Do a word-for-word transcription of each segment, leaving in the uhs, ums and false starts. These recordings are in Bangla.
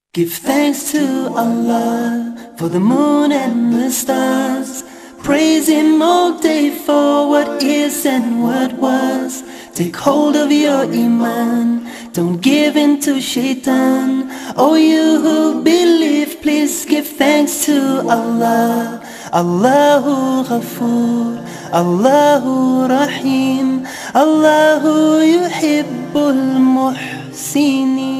Give thanks to Allah for the moon and the stars. Praise Him all day for what is and what was. Take hold of your iman, don't give in to shaitan. Oh, you who believe, please give thanks to Allah. Allahu Ghafoor, Allahu Rahim, Allahu Yuhibbul Muhsinin.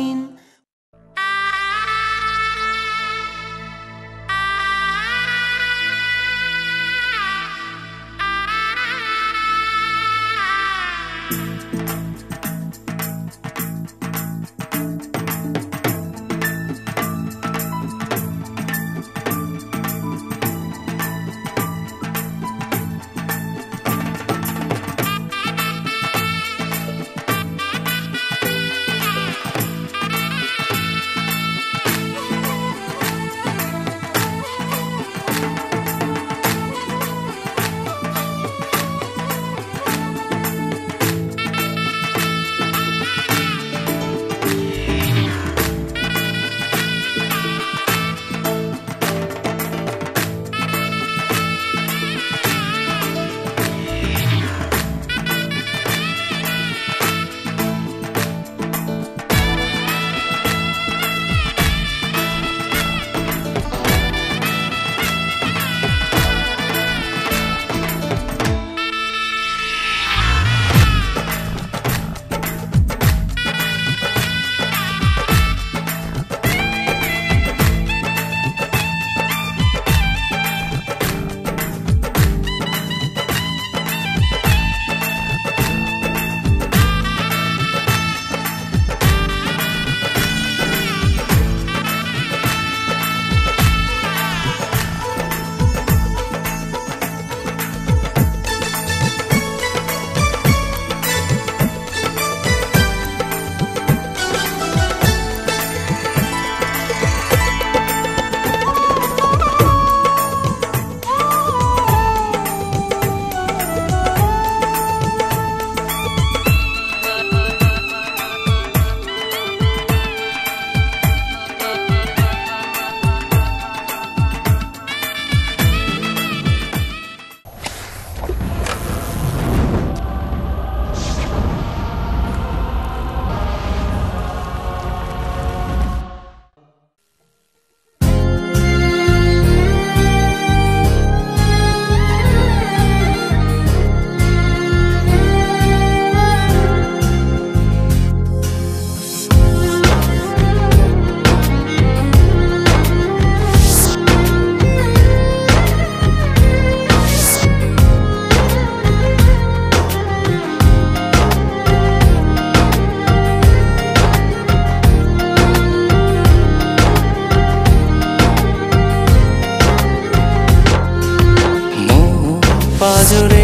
পাজরে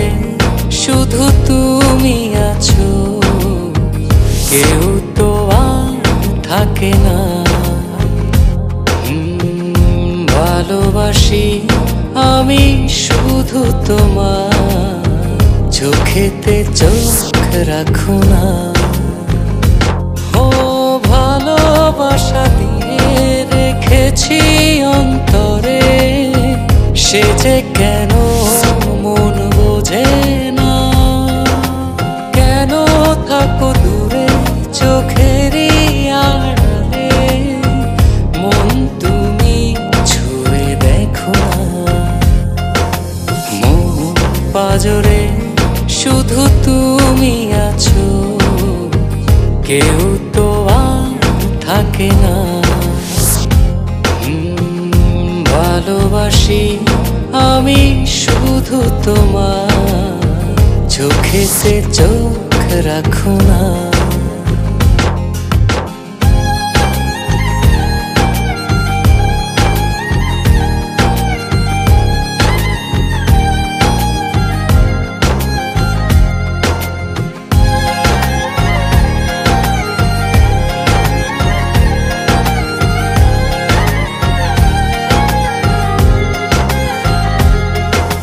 শুধু তুমি আছো, কেউ তো আর থাকে না। ভালোবাসি আমি শুধু তোমার, চোখেতে চোখ রাখো না। ও ভালোবাসা দিয়ে রেখেছি অন্তরে, সে যে কেন মন বোঝে না। কেন থাকো দূরে চোখেরই আড়ালে, মন তুমি ছুঁয়ে দেখো না। মন পাজরে শুধু তুমি আছো, কেউ তো আর থাকে না। ভালোবাসি আমি শুধু তোমার, চোখেতে চোখ রাখো না।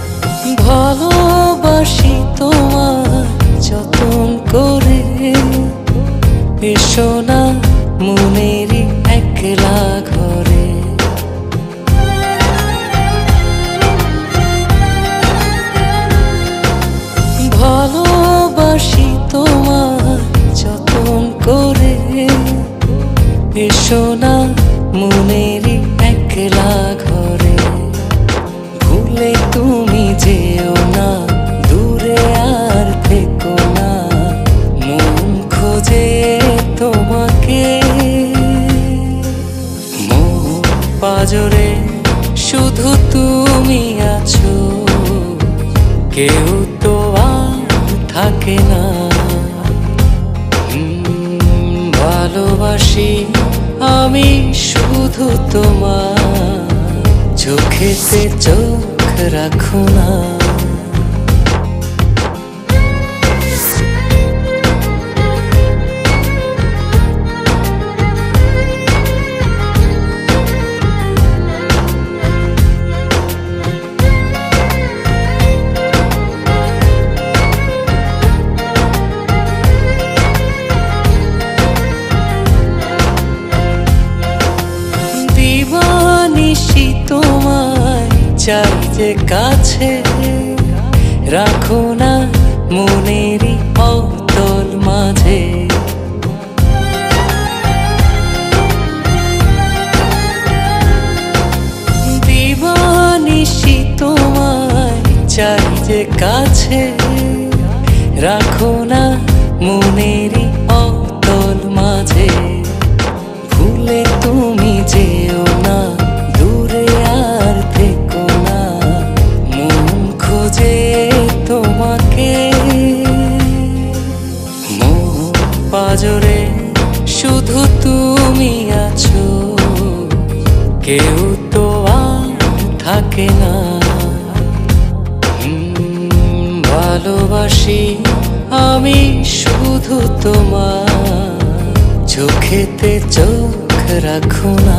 ভালোবাসি তোমার যতন করে, একলা ঘরে। ভালোবাসি তোমার যতন করে, এসো না মনেরই একলা ঘরে। ভুলে তুমি যেও না, দূরে আর থেকো না, মন খোঁজে তোমাকে। মন পাজরে শুধু তুমি আছো, কেউ তো আর থাকে না। ভালোবাসি আমি শুধু তোমার, চোখেতে চোখ রাখো না। দিবানিশি তোমায় চাই যে কাছে, রাখো না মনেরই অতল মাঝে। দিবানিশি তোমায় চাই যে কাছে, রাখো না মনেরই অতল মাঝে। ভুলে তুমি যেও না, দূরে আর থেকো না, মন খোঁজে তোমাকে। মন পাজরে শুধু তুমি আছো, কেউ তো আর থাকে না। ভালোবাসি আমি শুধু তোমার, চোখেতে চোখ রাখো না।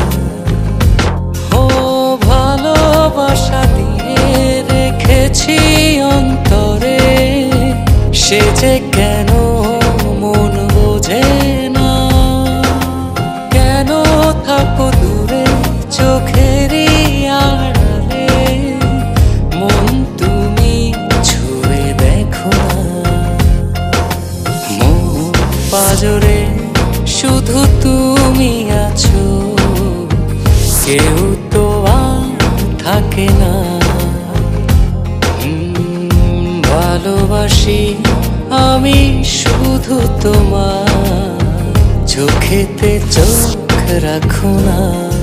ও ভালোবাসা দিয়ে রেখেছি অন্তরে, সে যে কেন মন বোঝে না। কেন থাকো দূরে চোখেরই আড়ালে, মন তুমি ছুঁয়ে দেখো না। মন পাজরে শুধু তুমি আছো, কেউ তো আর থাকে না। ভালোবাসি আমি শুধু তোমার, চোখেতে চোখ রাখো না।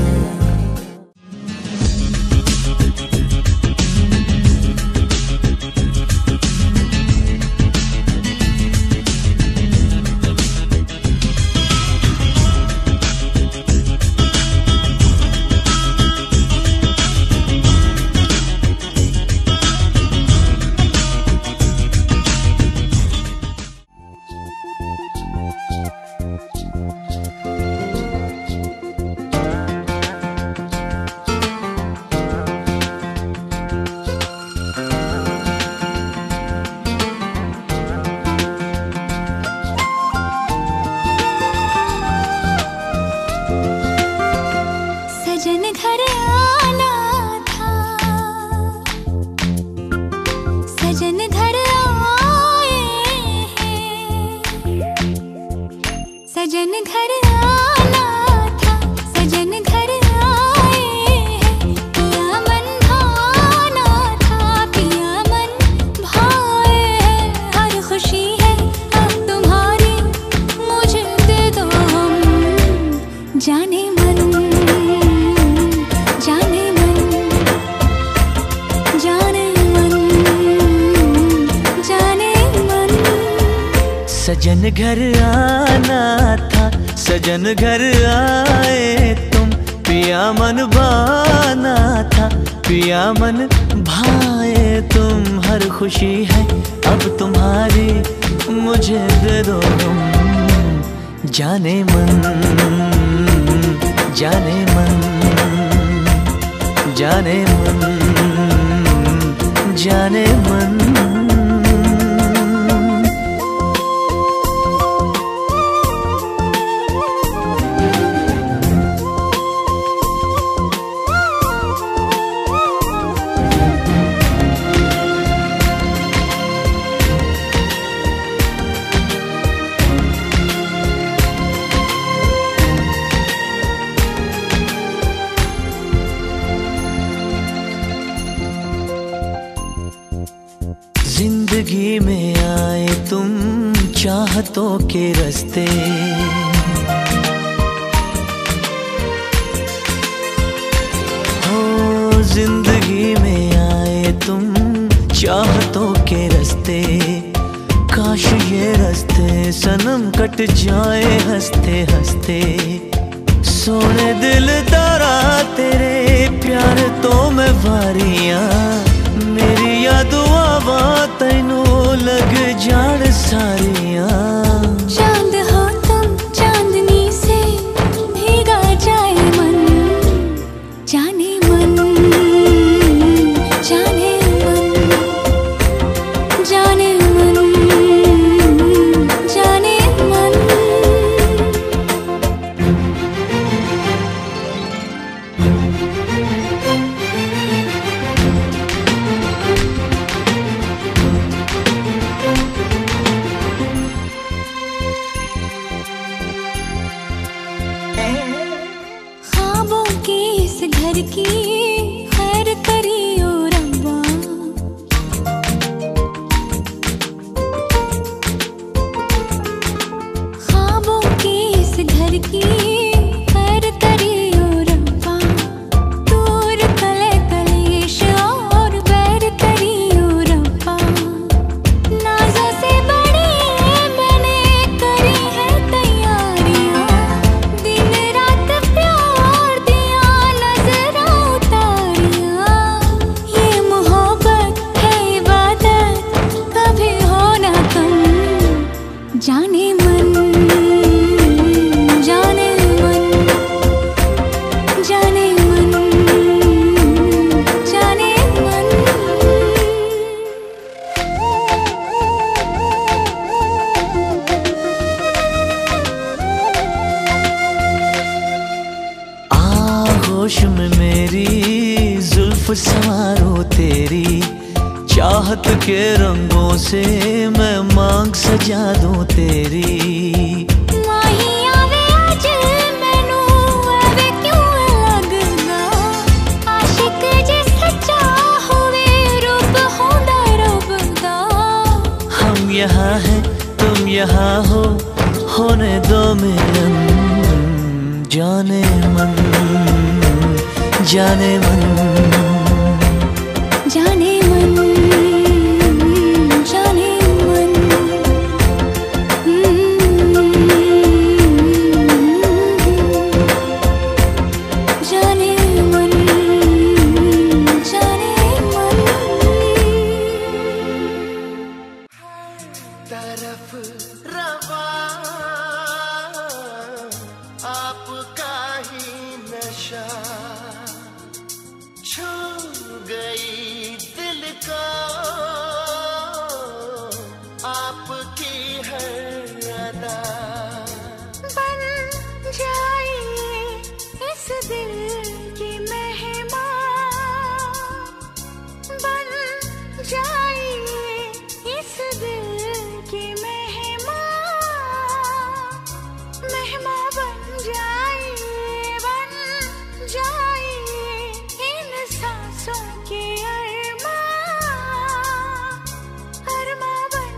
सजन घर आना था, सजन घर आए हैं। पिया मन भाना था, पिया मन भाए हैं। हर खुशी है अब तुम्हारी, मुझे दे दो हम। जाने मन जाने मन जाने मन जाने मन। सजन घर आना था, सजन घर आए तुम। पिया मन बाना था, पिया मन भाए तुम। हर खुशी है अब तुम्हारी, मुझे दे दो तुम। जाने मन जाने मन जाने मन जाने मन। चाहतों के रास्ते। हो जिंदगी में आए तुम चाहतों के रास्ते, काश ये रास्ते सनम कट जाए हंसते हंसते। सोने दिल दारा तेरे प्यार तो मैं वारियां, मेरी याद आवा तैनू लग जान सारियां। चांद हो तुम चांदनी से भीगा जाए मन, जाने मन जाने मन जाने मन जाने मन। ख्वाबों के इस घर की खैर करियो रब्बा, ख्वाबों के इस घर की खैर करियो रब्बा। दूर कले कलेश और बैर करियो रब्बा। नाज़ों से बड़ी मैंने करी है तैयारियां, दिन रात प्यार दिया नजरा उतारियां। ये मोहब्बत है इबादत कभी हो ना कम, जाने मन जाने मन जाने मन जाने मन। आगोश में मेरी जुल्फ संवारो तेरी, चाहत के रंगों से मैं मांग सजा दूं तेरी। माही आवे अज मैनू आवे क्यों लगदा, आशिक जे सच्चा होवे रूप होंदा रब दा। हम यहाँ हैं तुम यहाँ हो, होने दो मिलन जाने मन जाने मन जाने मन जाने मन। जाने मन जाने मन। तरफ रवा आपका ही नशा, छू गई दिल को आपकी हर अदा। बन जाइए इस दिल की मेहमान, बन जाइए इस दिल की मेहमान। मेहमान बन जाइए बन जाइए इन सांसों के अरमान, अरमान बन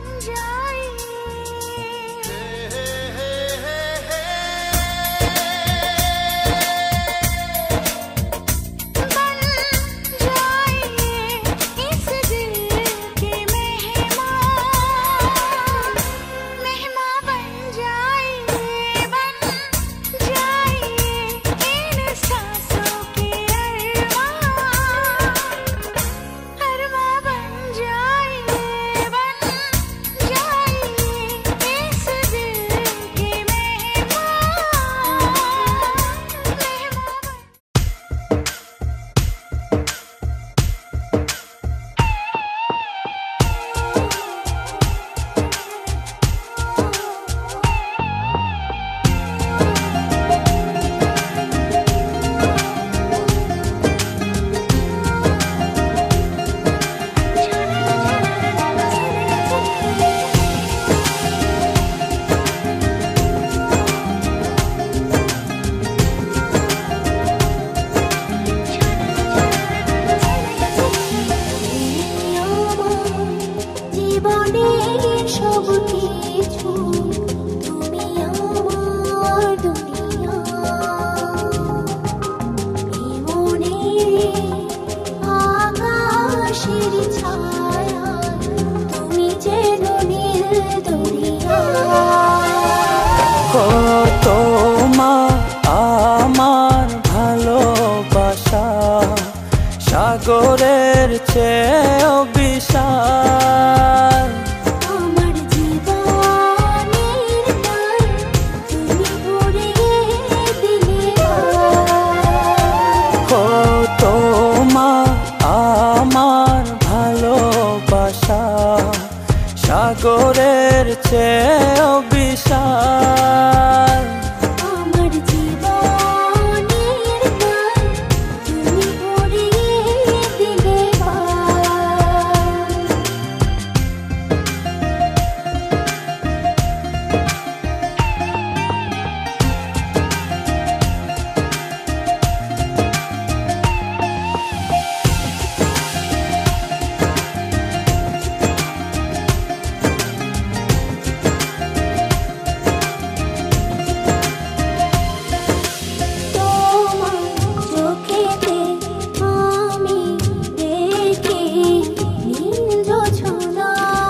চেয়েও বিশাল। আমার জীবনের গান তুমি ভরিয়ে দিলে ও তোমার আমার ভালোবাসা সাগরের চেয়েও বিশাল। আমার জীবনের গান তুমি ভরিয়ে দিলে তোমার চোখেতে আমি দেখি নীল জোছনা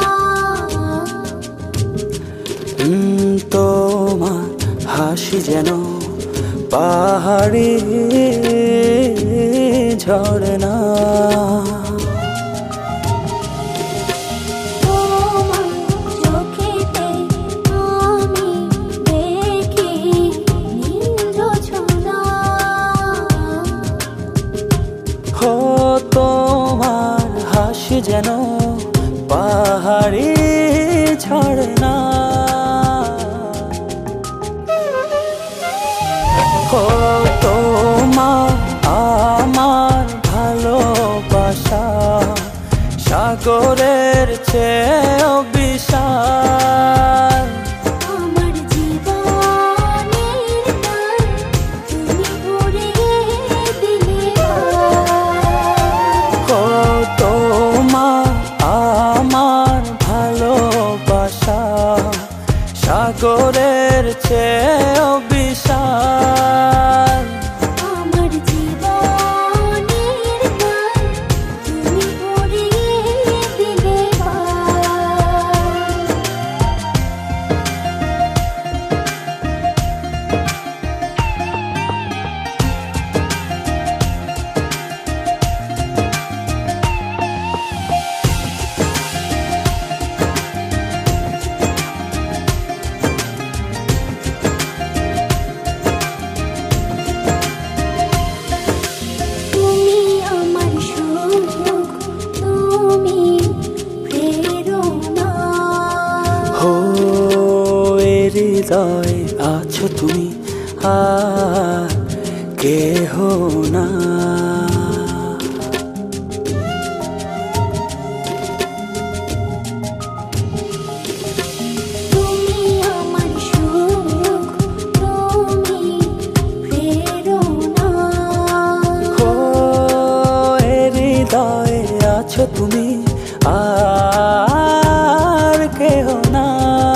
উম, তোমার হাসি যেন পাহাড়ি ঝরনা। তোমার চোখেতে আমি দেখি নীল জোছনা ও তোমার হাসি যেন পাহাড়ি ঝরনা। ও তোমার আমার ভালোবাসা সাগরের চেয়েও বিশাল। আমার জীবনের গান তুমি ভরিয়ে দিলে ও তোমার আমার ভালোবাসা সাগরের চেয়েও বিশাল। আমার জীবনের গান তুমি ভরিয়ে দিলে তুমি আমার সুখ তুমি প্রেরণা ও এ হৃদয়ে আছো তুমি আর কেহ না। তুমি আমার সুখ তুমি প্রেরণা ও এ হৃদয়ে আছো তুমি আর কেহ না।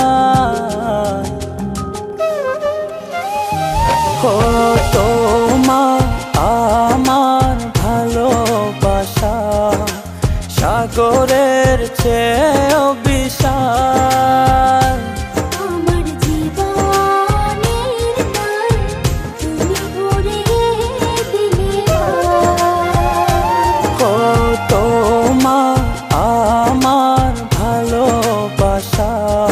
ও তোমার আমার ভালোবাসা সাগরের চেয়েও বিশাল। আমার জীবনের গান তুমি ভরিয়ে দিলে ও তোমার আমার ভালোবাসা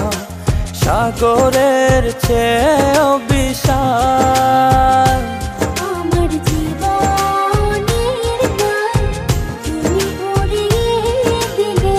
সাগরের চেয়েও বিশাল। আমার জীবনের গান তুমি ভরিয়ে দিলে